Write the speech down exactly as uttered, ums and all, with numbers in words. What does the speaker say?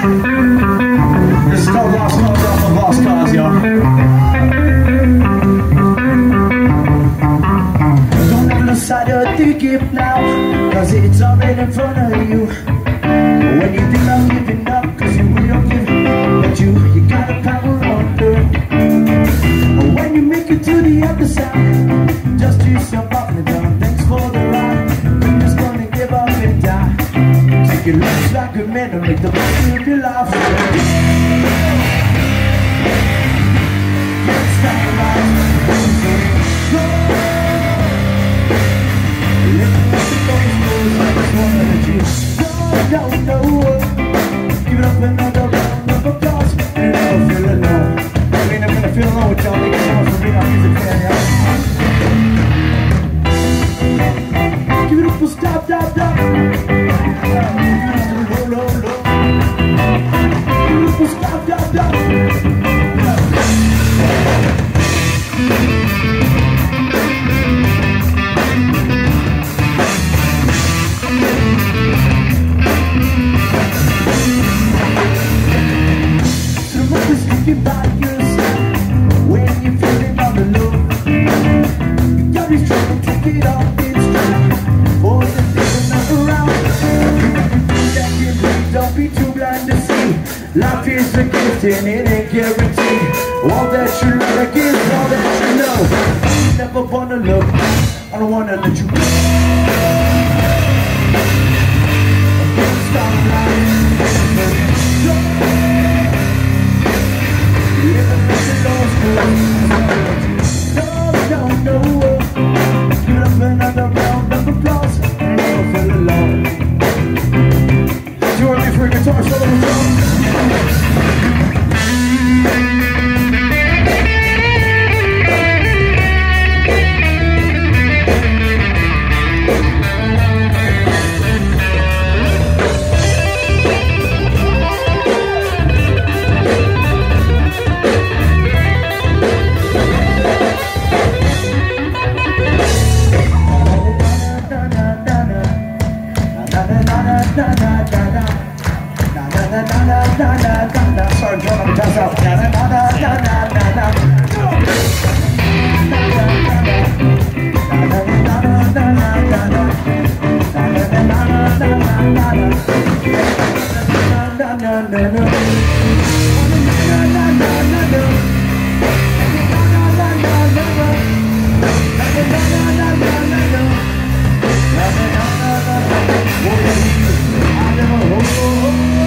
This is called Lost Cause off of Lost Cause, y'all. Don't ever decide to think it now, cause it's already in front of you. When you think I'm giving up, cause you really don't give it, but you, you gotta power on through. When you make it to the other side, just yourself up and down. Thanks for the ride, I'm just gonna give up and die. Take your life like a man and make the best of your life. Can't stop the light. No, no, give it up another round of applause. And never feel alone. I mean, I'm gonna feel alone with y'all. Thank you so much for being our music fan, y'all. Give it up for stop, stop, stop. Give it up for low, low, low. Give it up for stop, stop, stop. Thinking about yourself when you're feeling on the low. You got me trying to take it off, it's true. For the things are not around. That you breathe, don't be too blind to see. Life is a gift and it ain't guaranteed. All that you like is all that you know. You never wanna look, I don't wanna let you go. I can't stop lying. Living like a lost girl. No, no, no. Give it up another round of applause. Never feel alone. Join me for a guitar solo song. Sorry, John, I'm pass out. Na na na na na na na. I never